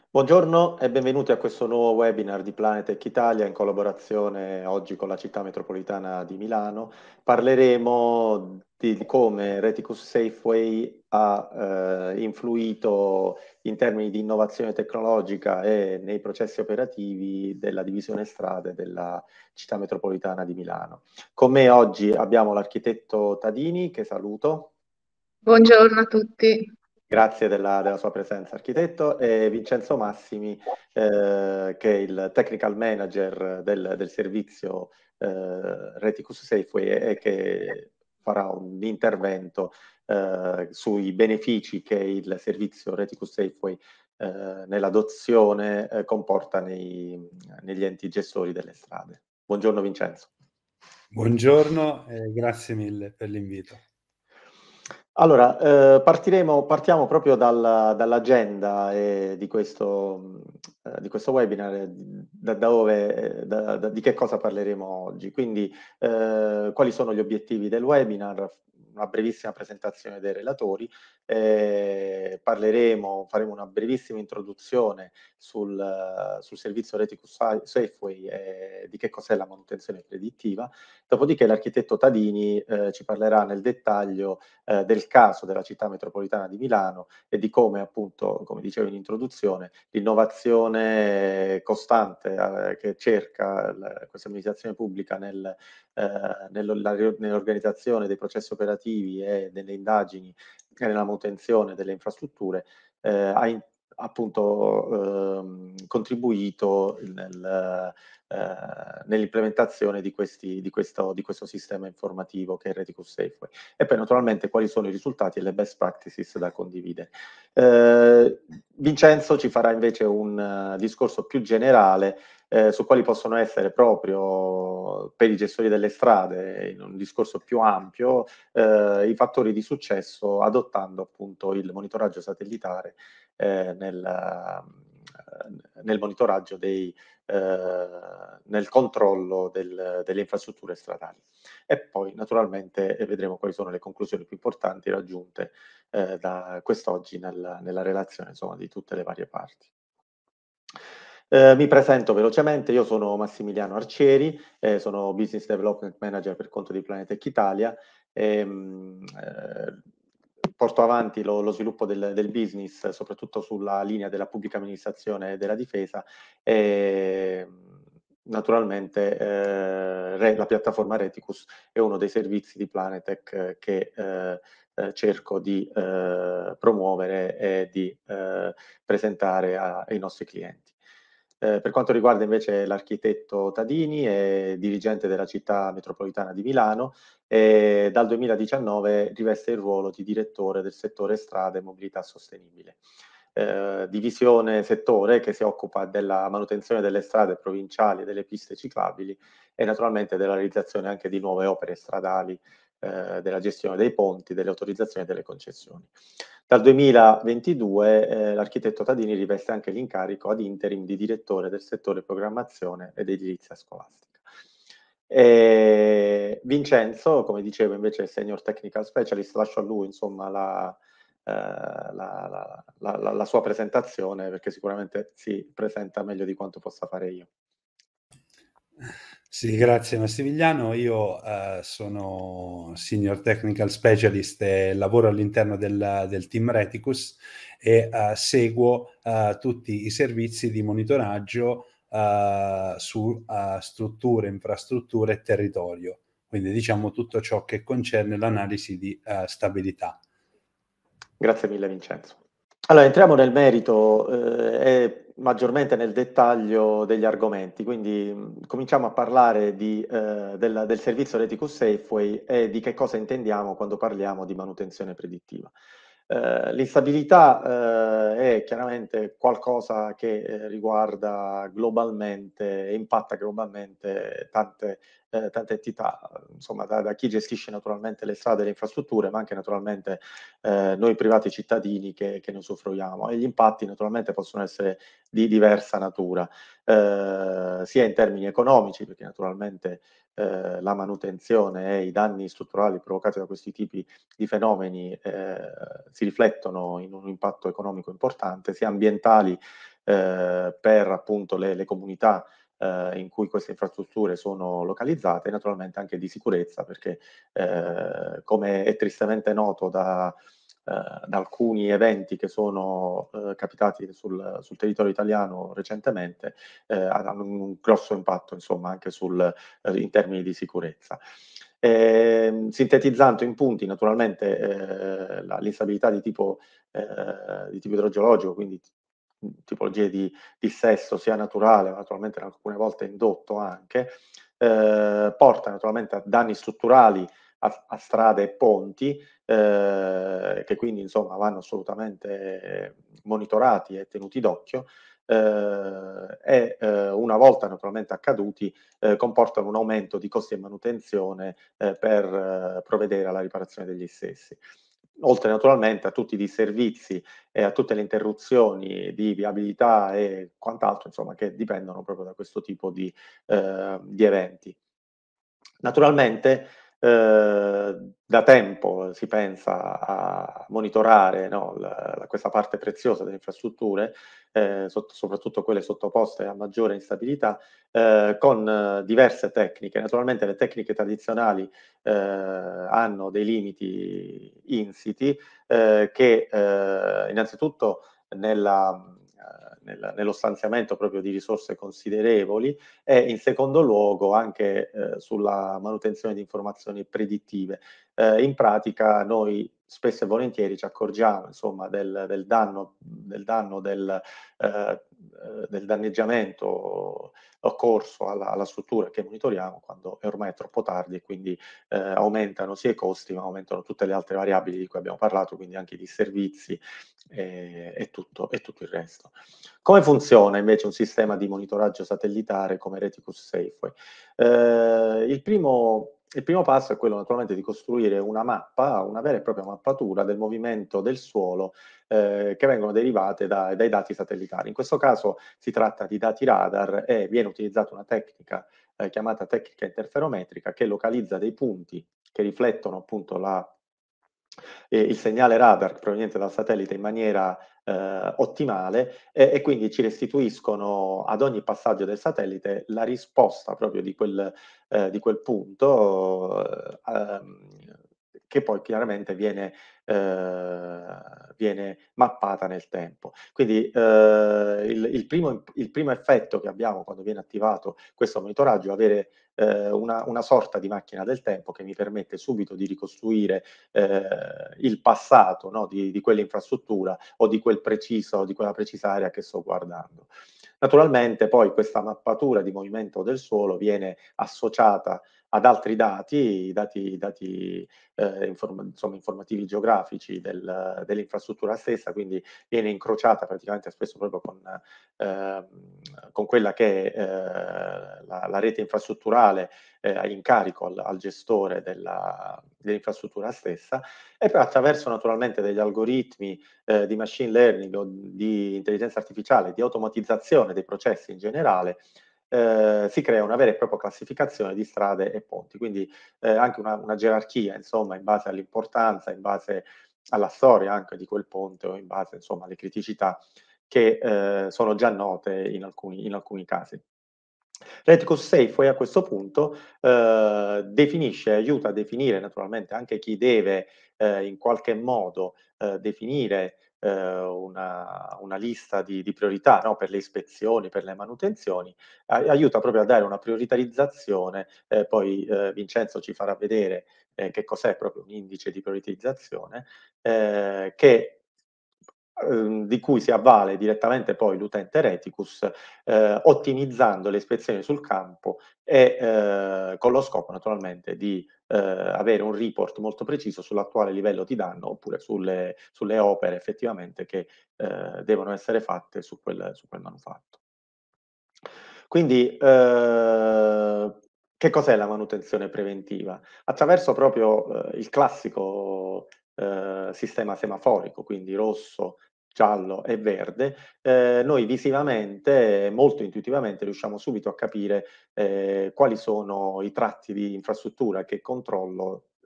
Buongiorno e benvenuti a questo nuovo webinar di Planetech Italia in collaborazione oggi con la città metropolitana di Milano. Parleremo di come Reticus Safeway ha influito in termini di innovazione tecnologica e nei processi operativi della divisione strade della città metropolitana di Milano. Con me oggi abbiamo l'architetto Tadini, che saluto. Buongiorno a tutti. Grazie della sua presenza, architetto, e Vincenzo Massimi, che è il technical manager del servizio Reticus Safeway e che farà un intervento sui benefici che il servizio Reticus Safeway nell'adozione comporta negli enti gestori delle strade. Buongiorno Vincenzo. Buongiorno e grazie mille per l'invito. Allora, partiamo proprio dall'agenda di questo webinar, di che cosa parleremo oggi. Quindi, quali sono gli obiettivi del webinar? Una brevissima presentazione dei relatori, faremo una brevissima introduzione sul servizio Reticus Safeway e di che cos'è la manutenzione predittiva. Dopodiché l'architetto Tadini ci parlerà nel dettaglio del caso della città metropolitana di Milano e di come, appunto, come dicevo in introduzione, l'innovazione costante che cerca questa amministrazione pubblica nell'organizzazione dei processi operativi e delle indagini e nella manutenzione delle infrastrutture appunto contribuito nell'implementazione di questo sistema informativo che è Reticus Safeway. E poi naturalmente quali sono i risultati e le best practices da condividere. Vincenzo ci farà invece un discorso più generale su quali possono essere proprio per i gestori delle strade, in un discorso più ampio, i fattori di successo adottando appunto il monitoraggio satellitare nel monitoraggio nel controllo delle infrastrutture stradali. E poi naturalmente vedremo quali sono le conclusioni più importanti raggiunte da quest'oggi nella relazione, insomma, di tutte le varie parti. Mi presento velocemente, io sono Massimiliano Arcieri, sono Business Development Manager per conto di Planetech Italia. Porto avanti lo sviluppo del business, soprattutto sulla linea della pubblica amministrazione e della difesa. E, naturalmente la piattaforma Reticus è uno dei servizi di Planetech che cerco di promuovere e di presentare ai nostri clienti. Per quanto riguarda invece l'architetto Tadini, è dirigente della città metropolitana di Milano e dal 2019 riveste il ruolo di direttore del settore strade e mobilità sostenibile. Divisione settore che si occupa della manutenzione delle strade provinciali e delle piste ciclabili e naturalmente della realizzazione anche di nuove opere stradali, della gestione dei ponti, delle autorizzazioni e delle concessioni. Dal 2022 l'architetto Tadini riveste anche l'incarico ad interim di direttore del settore programmazione ed edilizia scolastica. Vincenzo, come dicevo, invece è Senior Technical Specialist, lascio a lui insomma la sua presentazione perché sicuramente si presenta meglio di quanto possa fare io. Sì, grazie Massimiliano. Io sono Senior Technical Specialist e lavoro all'interno del team Reticus e seguo tutti i servizi di monitoraggio su strutture, infrastrutture e territorio. Quindi diciamo tutto ciò che concerne l'analisi di stabilità. Grazie mille Vincenzo. Allora, entriamo nel merito e maggiormente nel dettaglio degli argomenti, quindi cominciamo a parlare del servizio Reticus Safeway e di che cosa intendiamo quando parliamo di manutenzione predittiva. L'instabilità è chiaramente qualcosa che riguarda globalmente e impatta globalmente tante entità, insomma da chi gestisce naturalmente le strade e le infrastrutture, ma anche naturalmente noi privati cittadini che ne usufruiamo. E gli impatti naturalmente possono essere di diversa natura, sia in termini economici, perché naturalmente la manutenzione e i danni strutturali provocati da questi tipi di fenomeni si riflettono in un impatto economico importante, sia ambientali per appunto le comunità in cui queste infrastrutture sono localizzate, e naturalmente anche di sicurezza, perché come è tristemente noto da alcuni eventi che sono capitati sul territorio italiano recentemente, hanno un grosso impatto, insomma, anche in termini di sicurezza. Sintetizzando in punti, naturalmente l'instabilità di tipo idrogeologico, quindi tipologie di dissesto sia naturale, ma naturalmente alcune volte indotto anche, porta naturalmente a danni strutturali a strade e ponti, che quindi insomma vanno assolutamente monitorati e tenuti d'occhio, una volta naturalmente accaduti, comportano un aumento di costi e manutenzione per provvedere alla riparazione degli stessi. Oltre naturalmente a tutti i disservizi e a tutte le interruzioni di viabilità e quant'altro, insomma, che dipendono proprio da questo tipo di eventi. Naturalmente, da tempo si pensa a monitorare, no, questa parte preziosa delle infrastrutture, soprattutto quelle sottoposte a maggiore instabilità, con diverse tecniche. Naturalmente le tecniche tradizionali hanno dei limiti insiti, che innanzitutto nello stanziamento proprio di risorse considerevoli, e in secondo luogo anche sulla manutenzione di informazioni predittive. In pratica noi spesso e volentieri ci accorgiamo, insomma, del danneggiamento occorso alla struttura che monitoriamo, quando ormai è troppo tardi, e quindi aumentano sia i costi, ma aumentano tutte le altre variabili di cui abbiamo parlato, quindi anche i disservizi e tutto il resto. Come funziona invece un sistema di monitoraggio satellitare come Reticus Safeway? Il primo passo è quello naturalmente di costruire una mappa, una vera e propria mappatura del movimento del suolo che vengono derivate dai dati satellitari. In questo caso si tratta di dati radar e viene utilizzata una tecnica chiamata tecnica interferometrica, che localizza dei punti che riflettono appunto il segnale radar proveniente dal satellite in maniera ottimale, e quindi ci restituiscono ad ogni passaggio del satellite la risposta proprio di quel punto, che poi chiaramente viene mappata nel tempo. Quindi il primo effetto che abbiamo quando viene attivato questo monitoraggio è avere una sorta di macchina del tempo che mi permette subito di ricostruire il passato, no, di quell'infrastruttura o di quella precisa area che sto guardando. Naturalmente poi questa mappatura di movimento del suolo viene associata ad altri dati, informativi geografici dell'infrastruttura stessa, quindi viene incrociata praticamente spesso proprio con quella che è la rete infrastrutturale in carico al gestore dell'infrastruttura stessa, e poi attraverso naturalmente degli algoritmi di machine learning o di intelligenza artificiale, di automatizzazione dei processi in generale, si crea una vera e propria classificazione di strade e ponti, quindi anche una gerarchia, insomma, in base all'importanza, in base alla storia anche di quel ponte, o in base, insomma, alle criticità che sono già note in alcuni casi. Reticus Safeway a questo punto aiuta a definire naturalmente anche chi deve in qualche modo definire una lista di priorità, no, per le ispezioni, per le manutenzioni, aiuta proprio a dare una prioritarizzazione, poi Vincenzo ci farà vedere che cos'è proprio un indice di prioritizzazione, di cui si avvale direttamente poi l'utente Reticus, ottimizzando le ispezioni sul campo e con lo scopo naturalmente di avere un report molto preciso sull'attuale livello di danno, oppure sulle opere effettivamente che devono essere fatte su quel manufatto. Quindi che cos'è la manutenzione preventiva? Attraverso proprio il classico sistema semaforico, quindi rosso, giallo e verde, noi visivamente, molto intuitivamente, riusciamo subito a capire quali sono i tratti di infrastruttura che controllo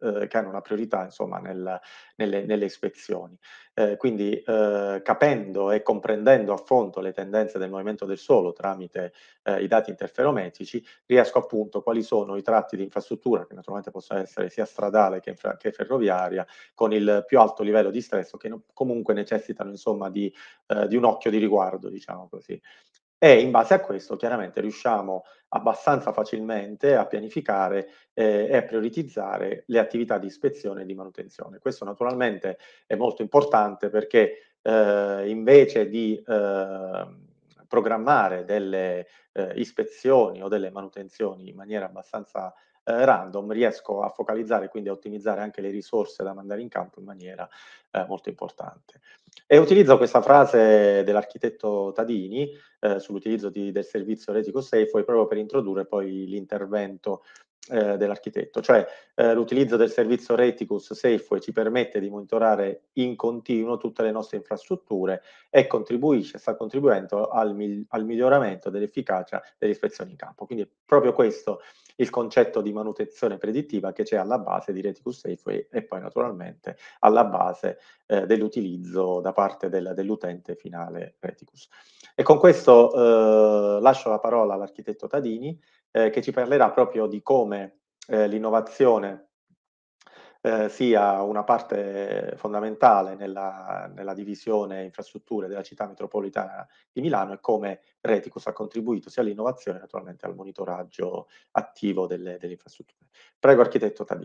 che hanno una priorità insomma nelle ispezioni. Quindi capendo e comprendendo a fondo le tendenze del movimento del suolo tramite i dati interferometrici, riesco appunto quali sono i tratti di infrastruttura, che naturalmente possono essere sia stradale che ferroviaria, con il più alto livello di stress, che comunque necessitano insomma di un occhio di riguardo, diciamo così. E in base a questo chiaramente riusciamo abbastanza facilmente a pianificare e a prioritizzare le attività di ispezione e di manutenzione. Questo naturalmente è molto importante perché invece di programmare delle ispezioni o delle manutenzioni in maniera abbastanza random, riesco a focalizzare, quindi a ottimizzare anche le risorse da mandare in campo in maniera molto importante. E utilizzo questa frase dell'architetto Tadini sull'utilizzo del servizio Reticus Safeway proprio per introdurre poi l'intervento dell'architetto, cioè l'utilizzo del servizio Reticus Safeway ci permette di monitorare in continuo tutte le nostre infrastrutture e sta contribuendo al miglioramento dell'efficacia delle ispezioni in campo. Quindi è proprio questo il concetto di manutenzione predittiva che c'è alla base di Reticus Safeway e poi naturalmente alla base dell'utilizzo da parte dell'utente finale Reticus. E con questo lascio la parola all'architetto Tadini che ci parlerà proprio di come l'innovazione sia una parte fondamentale nella divisione infrastrutture della città metropolitana di Milano e come Reticus ha contribuito sia all'innovazione naturalmente al monitoraggio attivo delle infrastrutture. Prego architetto Tadini.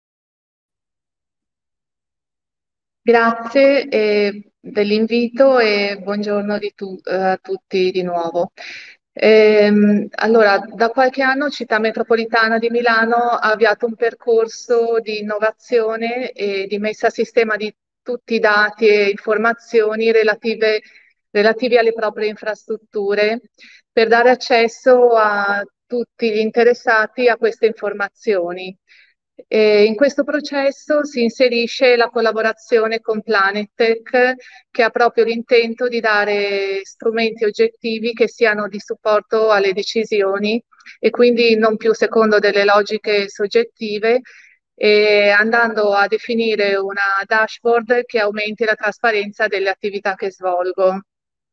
Grazie dell'invito e buongiorno a tutti di nuovo. Allora, da qualche anno Città Metropolitana di Milano ha avviato un percorso di innovazione e di messa a sistema di tutti i dati e informazioni relativi alle proprie infrastrutture per dare accesso a tutti gli interessati a queste informazioni. In questo processo si inserisce la collaborazione con Planetech, che ha proprio l'intento di dare strumenti oggettivi che siano di supporto alle decisioni e quindi non più secondo delle logiche soggettive, andando a definire una dashboard che aumenti la trasparenza delle attività che svolgo.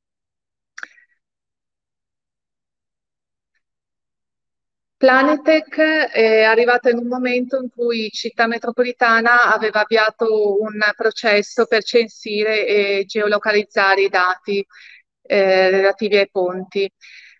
Planetech è arrivata in un momento in cui Città Metropolitana aveva avviato un processo per censire e geolocalizzare i dati relativi ai ponti.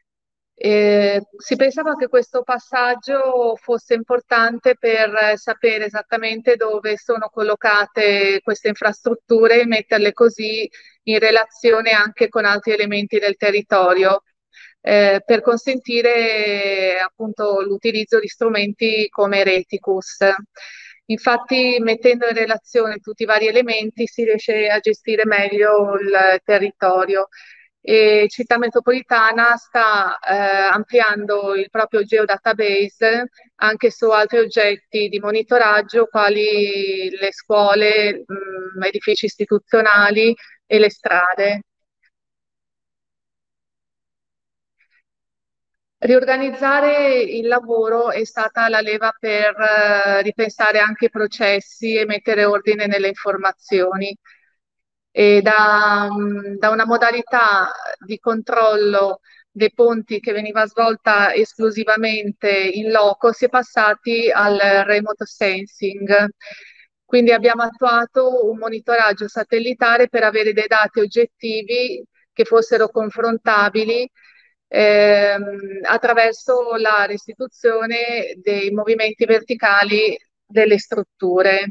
Si pensava che questo passaggio fosse importante per sapere esattamente dove sono collocate queste infrastrutture e metterle così in relazione anche con altri elementi del territorio. Per consentire appunto l'utilizzo di strumenti come Reticus. Infatti, mettendo in relazione tutti i vari elementi, si riesce a gestire meglio il territorio. E Città Metropolitana sta ampliando il proprio geodatabase anche su altri oggetti di monitoraggio, quali le scuole, edifici istituzionali e le strade. Riorganizzare il lavoro è stata la leva per ripensare anche i processi e mettere ordine nelle informazioni. E da una modalità di controllo dei ponti che veniva svolta esclusivamente in loco, si è passati al remote sensing. Quindi abbiamo attuato un monitoraggio satellitare per avere dei dati oggettivi che fossero confrontabili attraverso la restituzione dei movimenti verticali delle strutture.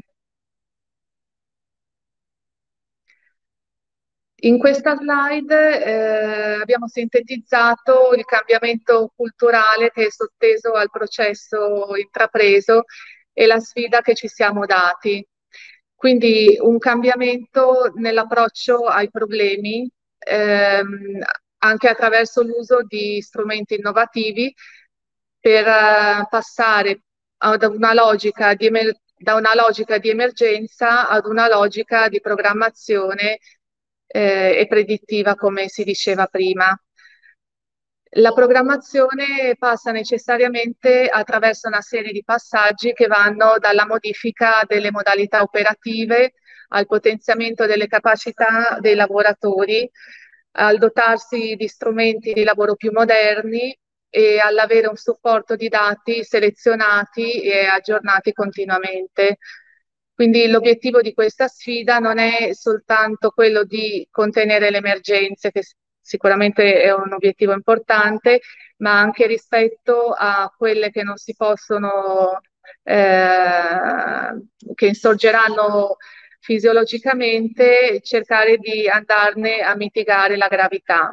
In questa slide abbiamo sintetizzato il cambiamento culturale che è sotteso al processo intrapreso e la sfida che ci siamo dati. Quindi un cambiamento nell'approccio ai problemi, anche attraverso l'uso di strumenti innovativi per passare da una logica di emergenza ad una logica di programmazione e predittiva, come si diceva prima. La programmazione passa necessariamente attraverso una serie di passaggi che vanno dalla modifica delle modalità operative al potenziamento delle capacità dei lavoratori, al dotarsi di strumenti di lavoro più moderni e all'avere un supporto di dati selezionati e aggiornati continuamente. Quindi l'obiettivo di questa sfida non è soltanto quello di contenere le emergenze, che sicuramente è un obiettivo importante, ma anche rispetto a quelle che non si possono, che insorgeranno fisiologicamente, cercare di andarne a mitigare la gravità.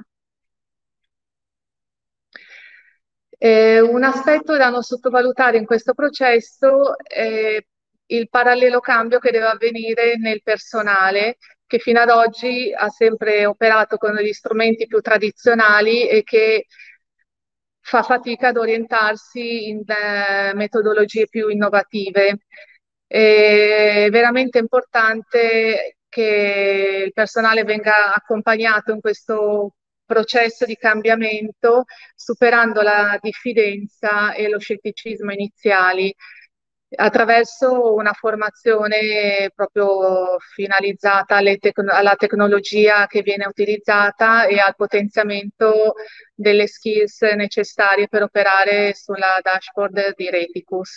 Un aspetto da non sottovalutare in questo processo è il parallelo cambio che deve avvenire nel personale, che fino ad oggi ha sempre operato con gli strumenti più tradizionali e che fa fatica ad orientarsi in metodologie più innovative. È veramente importante che il personale venga accompagnato in questo processo di cambiamento, superando la diffidenza e lo scetticismo iniziali, attraverso una formazione proprio finalizzata alla tecnologia che viene utilizzata e al potenziamento delle skills necessarie per operare sulla dashboard di Reticus.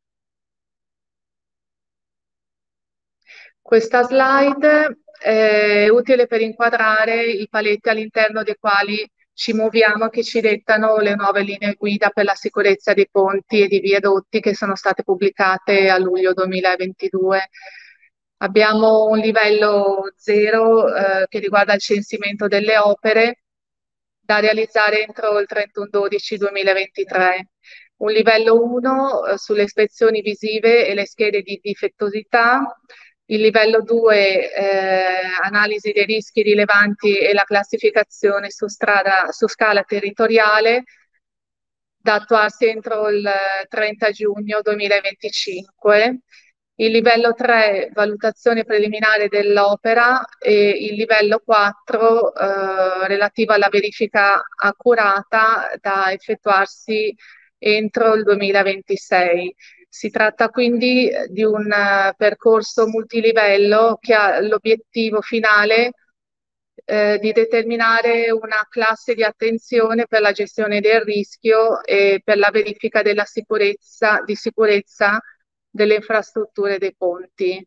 Questa slide è utile per inquadrare i paletti all'interno dei quali ci muoviamo, che ci dettano le nuove linee guida per la sicurezza dei ponti e di viadotti che sono state pubblicate a luglio 2022. Abbiamo un livello 0 che riguarda il censimento delle opere da realizzare entro il 31/12/2023. Un livello 1 sulle ispezioni visive e le schede di difettosità. Il livello 2, analisi dei rischi rilevanti e la classificazione su scala territoriale, da attuarsi entro il 30 giugno 2025. Il livello 3, valutazione preliminare dell'opera, e il livello 4, relativo alla verifica accurata, da effettuarsi entro il 2026. Si tratta quindi di un percorso multilivello che ha l'obiettivo finale di determinare una classe di attenzione per la gestione del rischio e per la verifica della sicurezza delle infrastrutture dei ponti.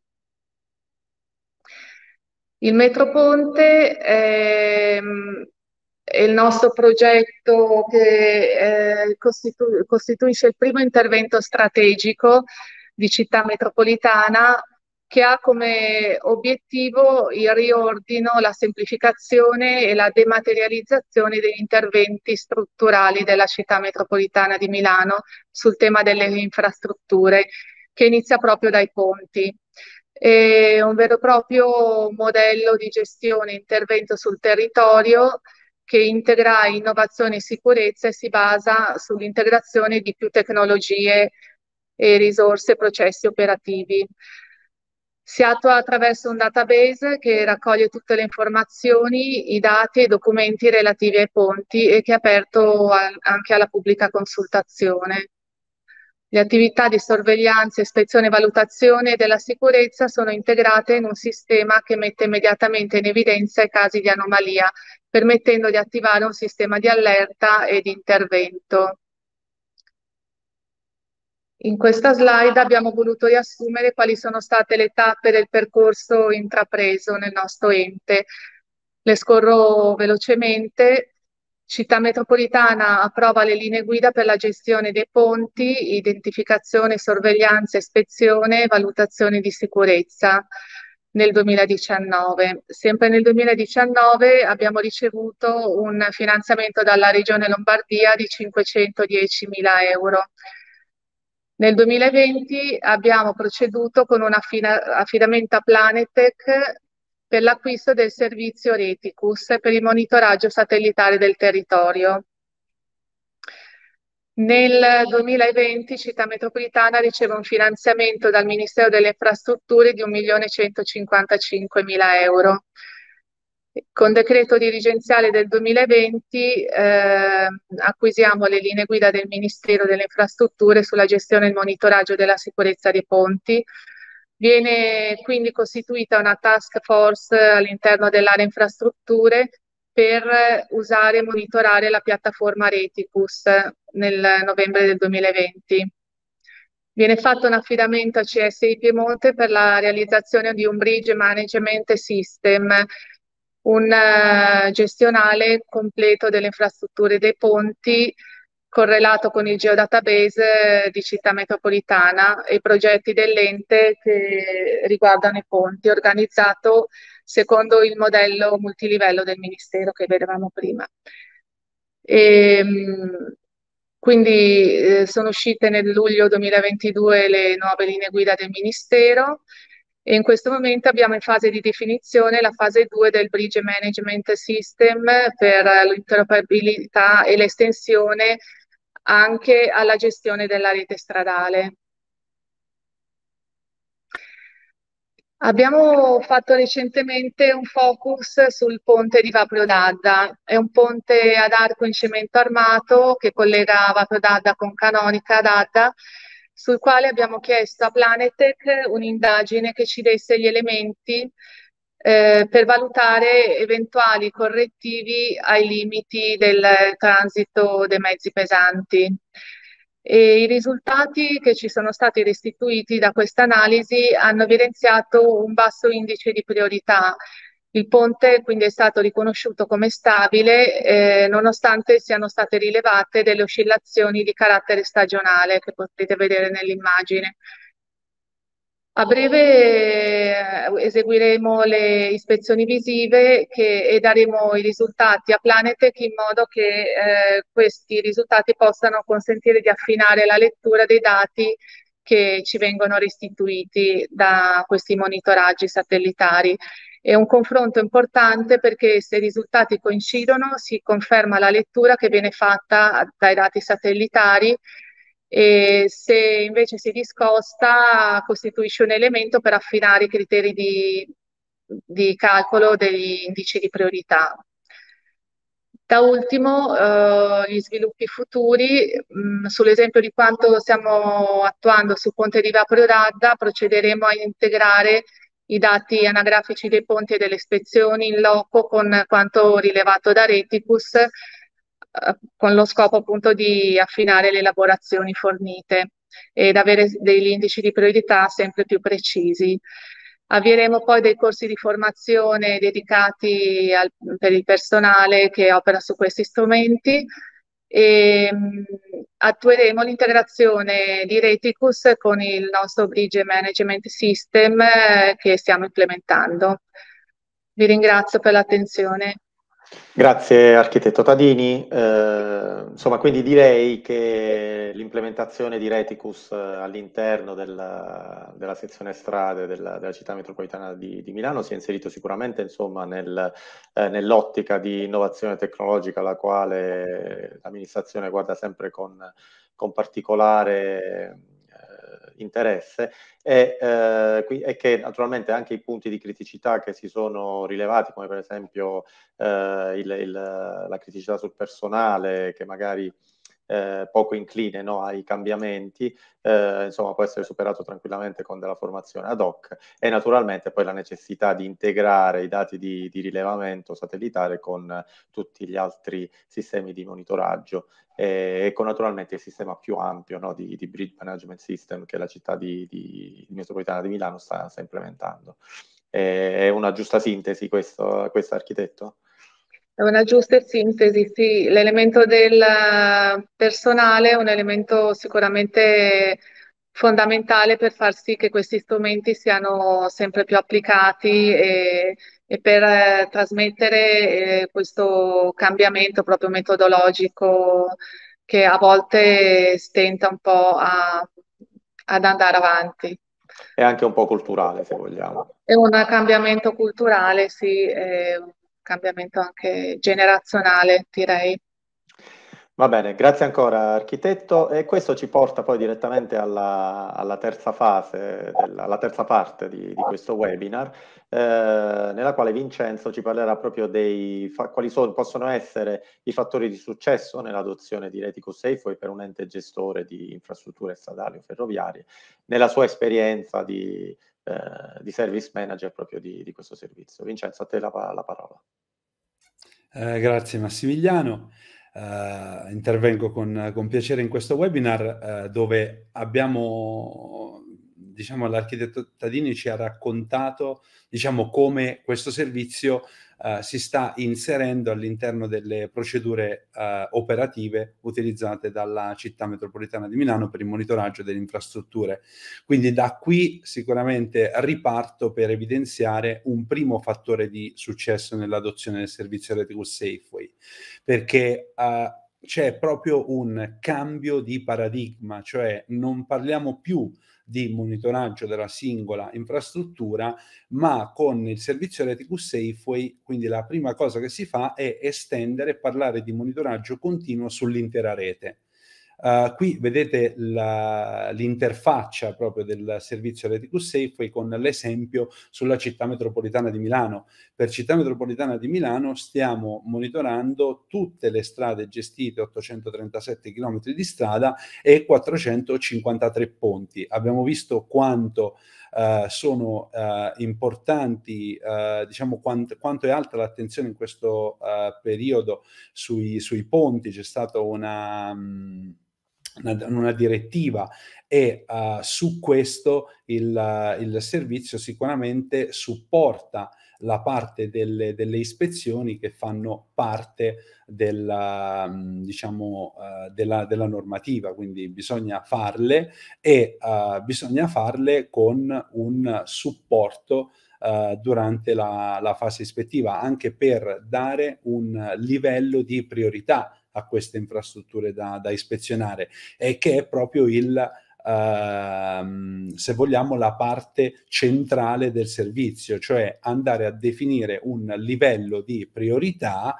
Il Metroponte è il nostro progetto che costituisce il primo intervento strategico di città metropolitana, che ha come obiettivo il riordino, la semplificazione e la dematerializzazione degli interventi strutturali della città metropolitana di Milano sul tema delle infrastrutture, che inizia proprio dai ponti. È un vero e proprio modello di gestione e intervento sul territorio che integra innovazione e sicurezza e si basa sull'integrazione di più tecnologie e risorse e processi operativi. Si attua attraverso un database che raccoglie tutte le informazioni, i dati e i documenti relativi ai ponti e che è aperto anche alla pubblica consultazione. Le attività di sorveglianza, ispezione e valutazione della sicurezza sono integrate in un sistema che mette immediatamente in evidenza i casi di anomalia, permettendo di attivare un sistema di allerta e di intervento. In questa slide abbiamo voluto riassumere quali sono state le tappe del percorso intrapreso nel nostro ente. Le scorro velocemente. Città metropolitana approva le linee guida per la gestione dei ponti, identificazione, sorveglianza, ispezione e valutazione di sicurezza nel 2019. Sempre nel 2019 abbiamo ricevuto un finanziamento dalla Regione Lombardia di 510.000 euro. Nel 2020 abbiamo proceduto con un affidamento a Planetech per l'acquisto del servizio Reticus per il monitoraggio satellitare del territorio. Nel 2020 Città Metropolitana riceve un finanziamento dal Ministero delle Infrastrutture di 1.155.000 euro. Con decreto dirigenziale del 2020 acquisiamo le linee guida del Ministero delle Infrastrutture sulla gestione e il monitoraggio della sicurezza dei ponti. Viene quindi costituita una task force all'interno dell'area infrastrutture per usare e monitorare la piattaforma Reticus nel novembre del 2020. Viene fatto un affidamento a CSI Piemonte per la realizzazione di un bridge management system, un gestionale completo delle infrastrutture dei ponti, correlato con il geodatabase di Città Metropolitana e i progetti dell'ente che riguardano i ponti, organizzato secondo il modello multilivello del Ministero che vedevamo prima. Quindi sono uscite nel luglio 2022 le nuove linee guida del Ministero e in questo momento abbiamo in fase di definizione la fase 2 del Bridge Management System per l'interoperabilità e l'estensione anche alla gestione della rete stradale. Abbiamo fatto recentemente un focus sul ponte di Vaprio d'Adda. È un ponte ad arco in cemento armato che collega Vaprio d'Adda con Canonica d'Adda, sul quale abbiamo chiesto a Planetech un'indagine che ci desse gli elementi per valutare eventuali correttivi ai limiti del transito dei mezzi pesanti. E i risultati che ci sono stati restituiti da questa analisi hanno evidenziato un basso indice di priorità. Il ponte quindi è stato riconosciuto come stabile, nonostante siano state rilevate delle oscillazioni di carattere stagionale che potete vedere nell'immagine. A breve eseguiremo le ispezioni visive e daremo i risultati a Planetech in modo che questi risultati possano consentire di affinare la lettura dei dati che ci vengono restituiti da questi monitoraggi satellitari. È un confronto importante perché se i risultati coincidono si conferma la lettura che viene fatta dai dati satellitari e se invece si discosta costituisce un elemento per affinare i criteri di calcolo degli indici di priorità. Da ultimo, gli sviluppi futuri, sull'esempio di quanto stiamo attuando sul ponte di Vaprio d'Adda, procederemo a integrare i dati anagrafici dei ponti e delle ispezioni in loco con quanto rilevato da Reticus, con lo scopo appunto di affinare le elaborazioni fornite ed avere degli indici di priorità sempre più precisi. Avvieremo poi dei corsi di formazione dedicati per il personale che opera su questi strumenti e attueremo l'integrazione di Reticus con il nostro Bridge Management System che stiamo implementando. Vi ringrazio per l'attenzione. Grazie architetto Tadini. Insomma, quindi direi che l'implementazione di Reticus all'interno della sezione strade della città metropolitana di Milano si è inserito sicuramente insomma, nell'ottica di innovazione tecnologica alla quale l'amministrazione guarda sempre con particolare interesse e che naturalmente anche i punti di criticità che si sono rilevati, come per esempio la criticità sul personale che magari poco incline, no, ai cambiamenti, insomma può essere superato tranquillamente con della formazione ad hoc e naturalmente poi la necessità di integrare i dati di rilevamento satellitare con tutti gli altri sistemi di monitoraggio e con naturalmente il sistema più ampio, no, di Bridge Management System che la città di metropolitana di Milano sta implementando. È una giusta sintesi questo architetto? È una giusta sintesi, sì. L'elemento del personale è un elemento sicuramente fondamentale per far sì che questi strumenti siano sempre più applicati e per trasmettere questo cambiamento proprio metodologico che a volte stenta un po' ad andare avanti. È anche un po' culturale, se vogliamo. È un cambiamento culturale, sì, è un cambiamento anche generazionale, direi. Va bene, grazie ancora architetto, e questo ci porta poi direttamente alla terza fase, alla terza parte di questo webinar, nella quale Vincenzo ci parlerà proprio quali possono essere i fattori di successo nell'adozione di Reticus Safeway per un ente gestore di infrastrutture stradali o ferroviarie, nella sua esperienza di service manager proprio di questo servizio. Vincenzo, a te la parola. Grazie Massimiliano. Intervengo con piacere in questo webinar dove abbiamo, diciamo, l'architetto Tadini ci ha raccontato, diciamo, come questo servizio si sta inserendo all'interno delle procedure operative utilizzate dalla città metropolitana di Milano per il monitoraggio delle infrastrutture. Quindi da qui sicuramente riparto per evidenziare un primo fattore di successo nell'adozione del servizio Reticus Safeway, perché c'è proprio un cambio di paradigma, cioè non parliamo più di monitoraggio della singola infrastruttura, ma con il servizio Reticus Safeway, quindi la prima cosa che si fa è estendere e parlare di monitoraggio continuo sull'intera rete. Qui vedete l'interfaccia proprio del servizio Reticus Safeway con l'esempio sulla città metropolitana di Milano. Per città metropolitana di Milano stiamo monitorando tutte le strade gestite, 837 km di strada e 453 ponti. Abbiamo visto quanto sono importanti, diciamo quanto è alta l'attenzione in questo periodo sui ponti. C'è stata una direttiva e su questo il servizio sicuramente supporta la parte delle ispezioni che fanno parte della normativa, quindi bisogna farle e bisogna farle con un supporto durante la fase ispettiva, anche per dare un livello di priorità a queste infrastrutture da ispezionare, e che è proprio se vogliamo, la parte centrale del servizio, cioè andare a definire un livello di priorità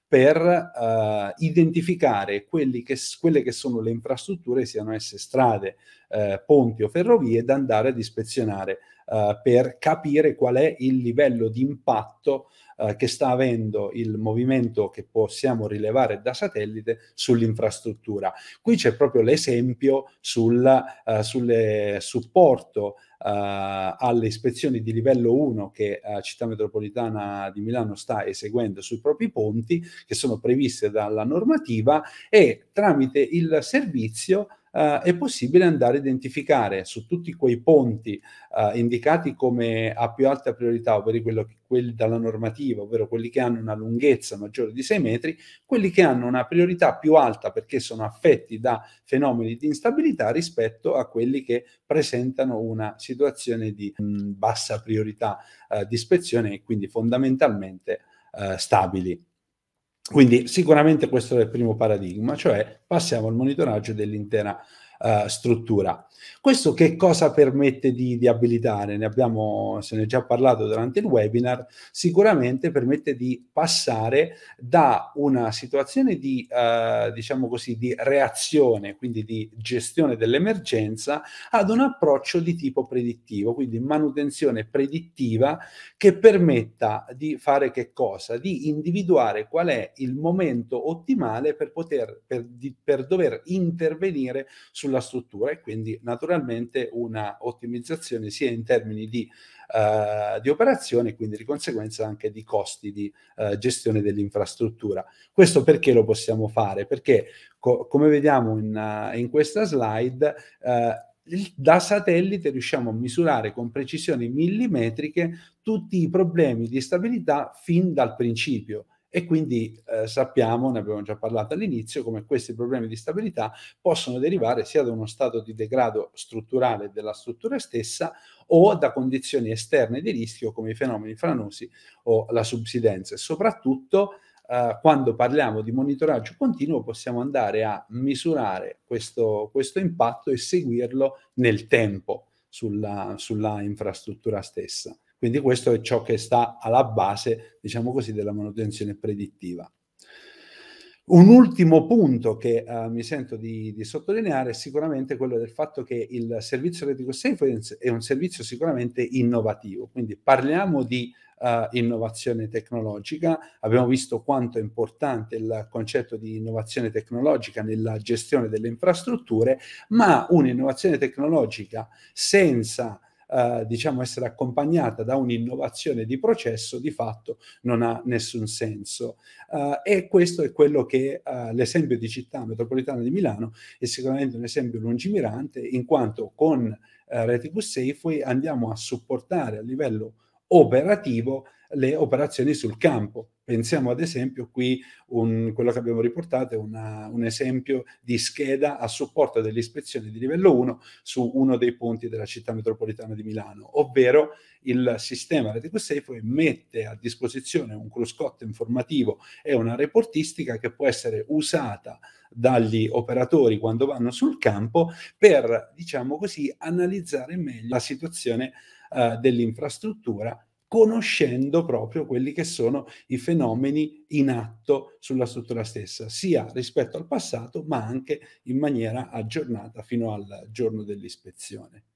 per identificare quelle che sono le infrastrutture, siano esse strade, ponti o ferrovie, da andare ad ispezionare per capire qual è il livello di impatto che sta avendo il movimento che possiamo rilevare da satellite sull'infrastruttura. Qui c'è proprio l'esempio sul supporto alle ispezioni di livello 1 che Città Metropolitana di Milano sta eseguendo sui propri ponti, che sono previste dalla normativa, e tramite il servizio è possibile andare a identificare su tutti quei ponti indicati come a più alta priorità, ovvero quelli dalla normativa, ovvero quelli che hanno una lunghezza maggiore di 6 metri, quelli che hanno una priorità più alta perché sono affetti da fenomeni di instabilità, rispetto a quelli che presentano una situazione di bassa priorità di ispezione, e quindi fondamentalmente stabili. Quindi sicuramente questo è il primo paradigma, cioè passiamo al monitoraggio dell'intera struttura. Questo che cosa permette di abilitare? Se ne è già parlato durante il webinar. Sicuramente permette di passare da una situazione di, diciamo così, di reazione, quindi di gestione dell'emergenza, ad un approccio di tipo predittivo, quindi manutenzione predittiva, che permetta di fare che cosa? Di individuare qual è il momento ottimale per dover intervenire sulla struttura, e quindi naturalmente una ottimizzazione sia in termini di operazione, e quindi di conseguenza anche di costi di gestione dell'infrastruttura. Questo perché lo possiamo fare? Perché come vediamo in questa slide, da satellite riusciamo a misurare con precisioni millimetriche tutti i problemi di stabilità fin dal principio. E quindi sappiamo, ne abbiamo già parlato all'inizio, come questi problemi di stabilità possono derivare sia da uno stato di degrado strutturale della struttura stessa, o da condizioni esterne di rischio come i fenomeni franosi o la subsidenza. E soprattutto quando parliamo di monitoraggio continuo possiamo andare a misurare questo impatto e seguirlo nel tempo sulla infrastruttura stessa. Quindi questo è ciò che sta alla base, diciamo così, della manutenzione predittiva. Un ultimo punto che mi sento di sottolineare è sicuramente quello del fatto che il servizio Retico Safe è un servizio sicuramente innovativo, quindi parliamo di innovazione tecnologica. Abbiamo visto quanto è importante il concetto di innovazione tecnologica nella gestione delle infrastrutture, ma un'innovazione tecnologica senza diciamo essere accompagnata da un'innovazione di processo di fatto non ha nessun senso. E questo è quello che l'esempio di città metropolitana di Milano è sicuramente un esempio lungimirante, in quanto con Reticus Safeway andiamo a supportare a livello operativo le operazioni sul campo. Pensiamo ad esempio qui, quello che abbiamo riportato è un esempio di scheda a supporto delle ispezioni di livello 1 su uno dei punti della città metropolitana di Milano, ovvero il sistema Reticus Safeway mette a disposizione un cruscotto informativo e una reportistica che può essere usata dagli operatori quando vanno sul campo per, diciamo così, analizzare meglio la situazione dell'infrastruttura, conoscendo proprio quelli che sono i fenomeni in atto sulla struttura stessa, sia rispetto al passato, ma anche in maniera aggiornata fino al giorno dell'ispezione.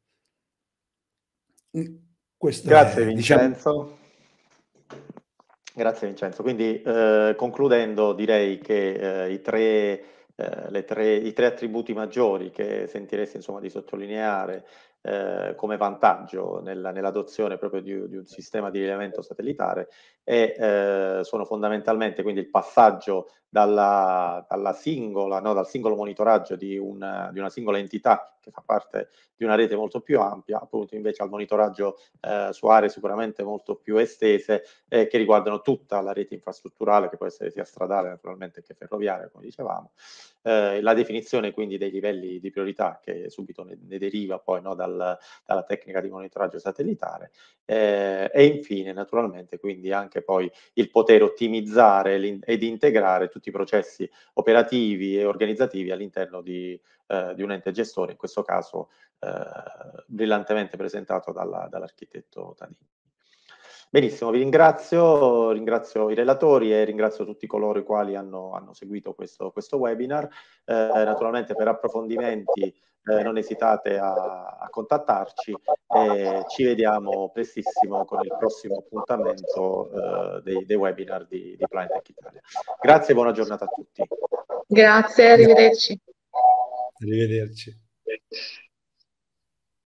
Questo Grazie è, diciamo... Vincenzo. Grazie Vincenzo. Quindi concludendo direi che i tre attributi maggiori che sentiresti insomma di sottolineare come vantaggio nell'adozione proprio di un sistema di rilevamento satellitare sono fondamentalmente quindi il passaggio dal singolo monitoraggio di una singola entità che fa parte di una rete molto più ampia, appunto invece al monitoraggio su aree sicuramente molto più estese che riguardano tutta la rete infrastrutturale, che può essere sia stradale naturalmente che ferroviaria, come dicevamo. La definizione quindi dei livelli di priorità che subito ne deriva poi no, dalla tecnica di monitoraggio satellitare e infine naturalmente quindi anche poi il poter ottimizzare ed integrare tutti i processi operativi e organizzativi all'interno di un ente gestore, in questo caso brillantemente presentato dall'architetto Tadini. Benissimo, vi ringrazio i relatori e ringrazio tutti coloro i quali hanno seguito questo webinar. Naturalmente per approfondimenti non esitate a contattarci e ci vediamo prestissimo con il prossimo appuntamento dei webinar di Planetech Italia. Grazie e buona giornata a tutti. Grazie, arrivederci. Arrivederci.